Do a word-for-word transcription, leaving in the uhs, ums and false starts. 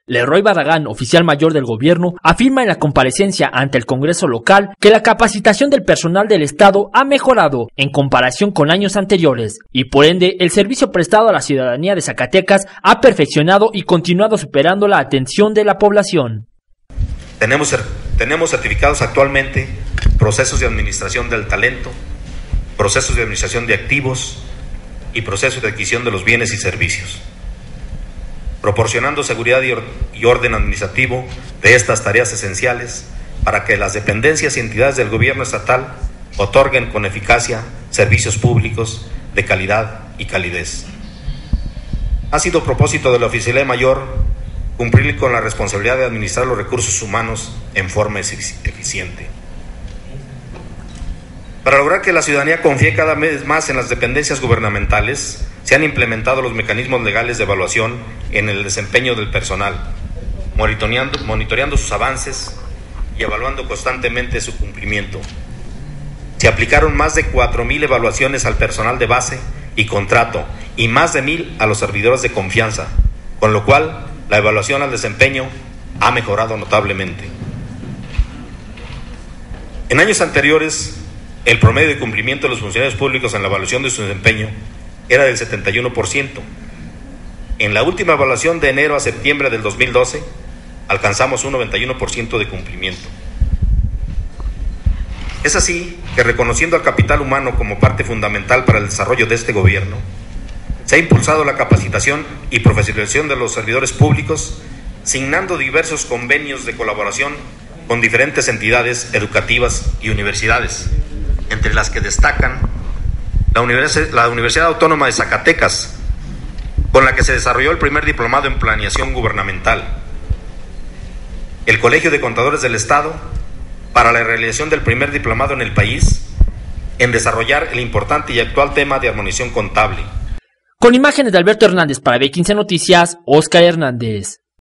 Leroy Barragán, oficial mayor del gobierno, afirma en la comparecencia ante el Congreso local que la capacitación del personal del Estado ha mejorado en comparación con años anteriores y por ende el servicio prestado a la ciudadanía de Zacatecas ha perfeccionado y continuado superando la atención de la población. Tenemos, tenemos certificados actualmente procesos de administración del talento, procesos de administración de activos y procesos de adquisición de los bienes y servicios, proporcionando seguridad y orden administrativo de estas tareas esenciales para que las dependencias y entidades del gobierno estatal otorguen con eficacia servicios públicos de calidad y calidez. Ha sido propósito de la Oficialía Mayor cumplir con la responsabilidad de administrar los recursos humanos en forma eficiente. Para lograr que la ciudadanía confíe cada vez más en las dependencias gubernamentales, se han implementado los mecanismos legales de evaluación en el desempeño del personal, monitoreando, monitoreando sus avances y evaluando constantemente su cumplimiento. Se aplicaron más de cuatro mil evaluaciones al personal de base y contrato y más de mil a los servidores de confianza, con lo cual la evaluación al desempeño ha mejorado notablemente. En años anteriores, el promedio de cumplimiento de los funcionarios públicos en la evaluación de su desempeño era del setenta y uno por ciento. En la última evaluación de enero a septiembre del dos mil doce, alcanzamos un noventa y uno por ciento de cumplimiento. Es así que, reconociendo al capital humano como parte fundamental para el desarrollo de este gobierno, se ha impulsado la capacitación y profesionalización de los servidores públicos, signando diversos convenios de colaboración con diferentes entidades educativas y universidades, entre las que destacan la Universidad, la Universidad Autónoma de Zacatecas, con la que se desarrolló el primer diplomado en planeación gubernamental, el Colegio de Contadores del Estado, para la realización del primer diplomado en el país en desarrollar el importante y actual tema de armonización contable. Con imágenes de Alberto Hernández para B quince Noticias, Oscar Hernández.